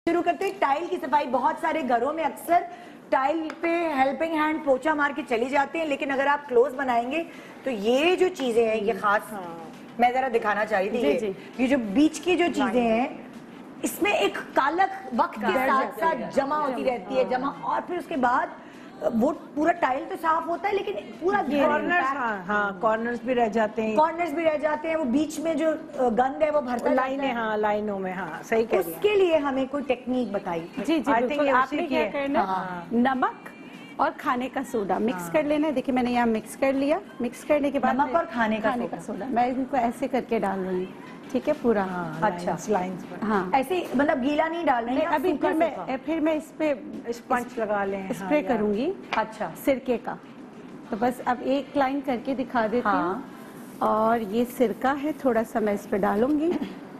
शुरू करते हैं टाइल की सफाई। बहुत सारे घरों में अक्सर टाइल पे हेल्पिंग हैंड पोछा मार के चली जाते हैं, लेकिन अगर आप क्लोज बनाएंगे तो ये जो चीजें हैं ये खास मैं जरा दिखाना चाह रही थी। ये जो बीच की जो चीजें हैं इसमें एक कालक वक्त के साथ साथ जमा होती रहती है और फिर उसके बाद वो पूरा टाइल तो साफ होता है लेकिन पूरा कॉर्नर्स कॉर्नर्स भी रह जाते हैं। वो बीच में जो गंद है वो भरता लाइनों में सही कह रही हैं। उसके लिए हमें कोई टेक्निक बताई। जी बिल्कुल। आपने क्या करना, नमक और खाने का सोडा मिक्स कर लेना है। देखिए मैंने यहाँ मिक्स कर लिया। मिक्स करने के बाद नमक और खाने का सोडा मैं इनको ऐसे करके डाल रही हूँ, ठीक है पूरा। अच्छा लाइंस पर। हाँ ऐसे मतलब गीला नहीं डाल रहे हैं। अभी फिर मैं इस पे स्पंज लगा लें, स्प्रे करूंगी। अच्छा सिरके का। तो बस अब एक लाइन करके दिखा देती हूँ। और ये सिरका है, थोड़ा सा मैं इस पे डालूंगी।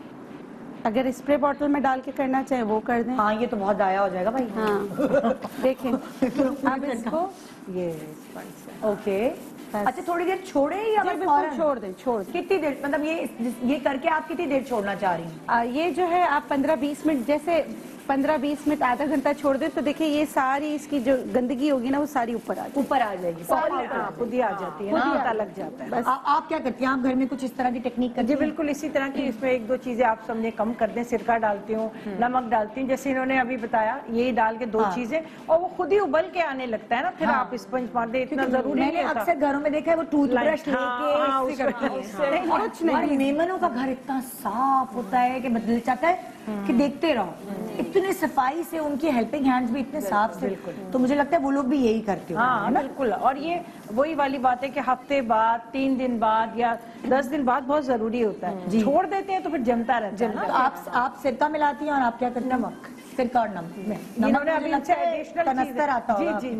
अगर स्प्रे बॉटल में डाल के करना चाहे वो कर दें। हाँ ये तो बहुत दाया हो जाएगा भाई। हाँ देखें अब इसको ये ओके। अच्छा थोड़ी देर छोड़े या बिल्कुल छोड़ दें। कितनी देर, मतलब ये करके आप कितनी देर छोड़ना चाह रही हैं? ये जो है आप 15-20 मिनट, जैसे 15-20 मिनट आधा घंटा छोड़ दें तो देखिए ये सारी इसकी जो गंदगी होगी ना वो सारी ऊपर आ जाएगी। खुद ही आ जाती है, पता लग जाता है। बस आप क्या करती हैं? आप घर में कुछ इस तरह की टेक्निक करती हैं? बिल्कुल इसी तरह की। इसमें एक दो चीजें आप समझे कम कर दें। सिरका डालती हूँ, नमक डालती हूँ, जैसे इन्होंने अभी बताया, यही डाल के दो चीजें और वो खुद ही उबल के आने लगता है ना। फिर आप स्पंज मार दे, इतना जरूरी नहीं है। अक्सर घरों में देखा है वो टूथब्रश लेके कुछ नहीं। मेहमानों का घर इतना साफ होता है कि बदल चाहता है कि देखते रहो। इतनी सफाई से उनकी हेल्पिंग हैंड्स भी इतने साफ से, तो मुझे लगता है वो लोग भी यही करते हो। हाँ बिल्कुल। और ये वही वाली बात है कि हफ्ते बाद, 3 दिन बाद या 10 दिन बाद बहुत जरूरी होता है। छोड़ देते हैं तो फिर जमता रहता है। तो आप सिरका मिलाती हैं और आप क्या करते हैं? नमक, सिरका और नमक। इन्होंने अभी एडिशनल कनस्तर आता होगा। जी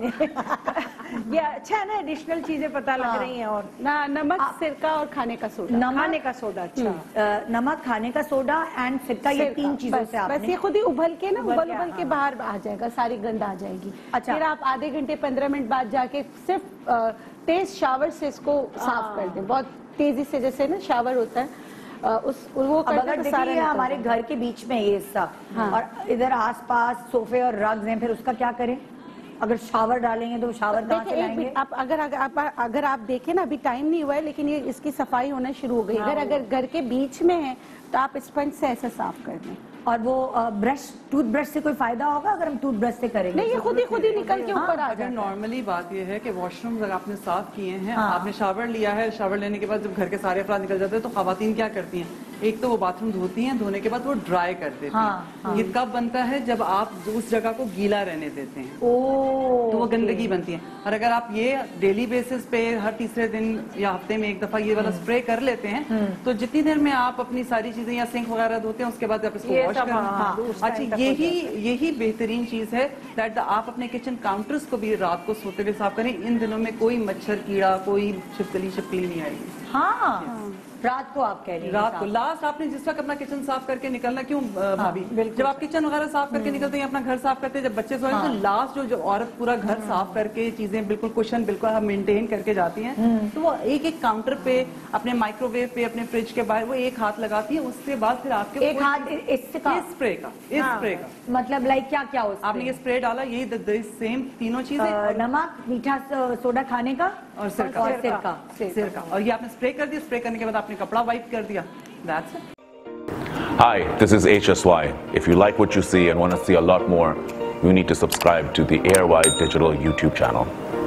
ये अच्छा है ना, एडिशनल चीजें पता लग रही हैं। और नमक, सिरका और खाने का सोडा। खाने का सोडा, अच्छा। नमक, खाने का सोडा एंड सिरका, ये 3 चीजों से बस ये खुद ही उबल के ना उबल के बाहर आ जाएगा, सारी गंद आ जाएगी। अच्छा फिर आप आधे घंटे 15 मिनट बाद जाके सिर्फ तेज शावर से इसको साफ कर दें, बहुत तेजी से, जैसे ना शावर होता है वो अगर देखिए हमारे घर के बीच में ये हिस्सा और इधर आसपास सोफे और रग्स हैं, फिर उसका क्या करें? अगर शावर डालेंगे तो शावर कहाँ से लाएंगे? अगर आप देखें ना, अभी टाइम नहीं हुआ है लेकिन ये इसकी सफाई होना शुरू हो गई। अगर घर के बीच में है तो आप स्पंज से ऐसा साफ कर दें। और वो टूथब्रश से कोई फायदा होगा अगर हम टूथब्रश से करेंगे? नहीं, ये खुद ही निकल के ऊपर आ जाएगा। अगर नॉर्मली बात ये है कि वॉशरूम अगर आपने साफ किए हैं, आपने शावर लिया है, शावर लेने के बाद जब घर के सारे अफराद निकल जाते हैं तो खवातीन क्या करती हैं, एक तो वो बाथरूम धोती हैं, धोने के बाद वो ड्राई कर देती हैं। ये कब बनता है? जब आप उस जगह को गीला रहने देते हैं तो वो गंदगी बनती है। और अगर आप ये डेली बेसिस पे हर तीसरे दिन या हफ्ते में एक दफा ये वाला स्प्रे कर लेते हैं तो जितनी देर में आप अपनी सारी चीजें या सिंक वगैरह धोते हैं उसके बाद आप इसको वॉश करना। अच्छा यही बेहतरीन चीज है दैट आप अपने किचन काउंटर्स को भी रात को सोते हुए साफ करें। इन दिनों में कोई मच्छर कीड़ा, कोई छिपकली नहीं आएगी। रात को आप कह रही हैं? रात को लास्ट आपने जिस वक्त अपना किचन साफ करके निकलना, क्यों भाभी? जब आप किचन वगैरह साफ करके निकलते हैं, अपना घर साफ करते हैं, जब बच्चे सोए तो लास्ट जो औरत पूरा घर साफ करके चीजें बिल्कुल कुशन बिल्कुल मेंटेन करके जाती हैं, तो वो एक काउंटर पे, अपने माइक्रोवेव पे, अपने फ्रिज के बाहर वो एक हाथ लगाती है। उसके बाद फिर आपके एक हाथ इस स्प्रे का मतलब लाइक क्या हो? आपने ये स्प्रे डाला, यही सेम तीनों चीजें, नमक, मीठा सोडा, खाने का और सिरका। और ये आपने स्प्रे कर दिया। स्प्रे करने के बाद आपने कपड़ा वाइप कर दिया। That's it. Hi, this is HSY. If you like what you see and want to see a lot more, you need to subscribe to the AirWide Digital YouTube channel.